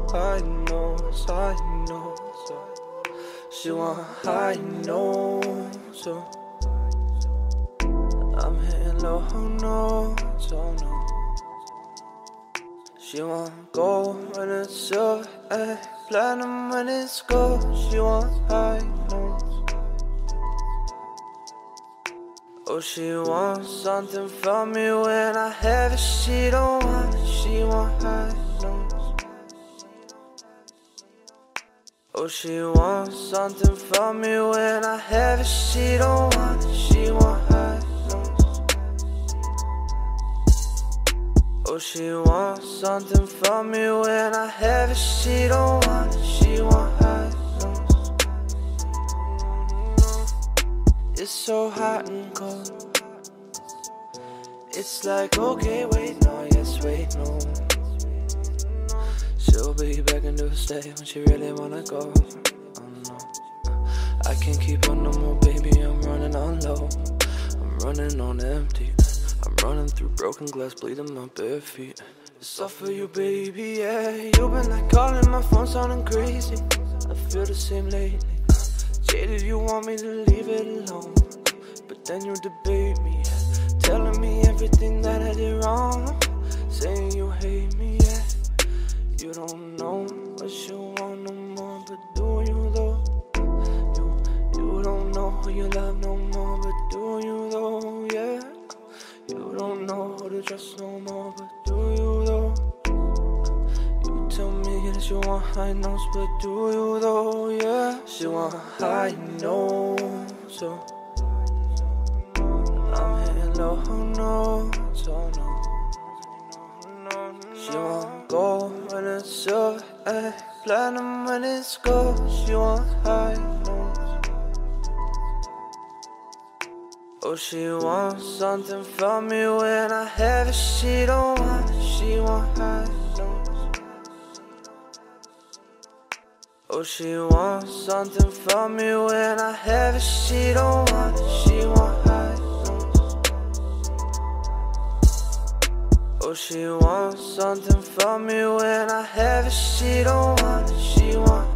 high notes, high notes. She want high notes, so I'm hitting low notes, oh no. She want gold when it's silver, and platinum when it's gold. She want high notes. Oh, she wants something from me when I have it. She don't want it, she want high notes. Oh, she wants something from me when I have it. She don't want it, she want high notes. Oh, she wants something from me when I have it. She don't want it, she want high notes. It's so hot and cold. It's like, okay, wait, no, yes, wait, no. She'll be begging to stay when she really wanna go. Oh no, I can't keep on no more, baby, I'm running on low. I'm running on empty. I'm running through broken glass, bleeding my bare feet. It's all for you, baby, yeah. You've been like calling, my phone sounding crazy. I feel the same lately. Jaded, you want me to leave it alone, but then you debate me, telling me everything that I did wrong, saying you hate me, yeah. You don't know what you want no more, but do you though? You don't know who you love no more, but do you though, yeah. You don't know who to trust no more, but do you though? You tell me that you want high notes, but do you though, yeah. She want high notes, so I'm hitting low notes, oh no. She want gold when it's silver, and platinum when it's gold. She want high notes. Oh, she wants something from me when I have it. She don't want it, she want high notes. Oh, she wants something from me when I have it. She don't want it, she want high notes. Oh, she wants something from me when I have it. She don't want it, she want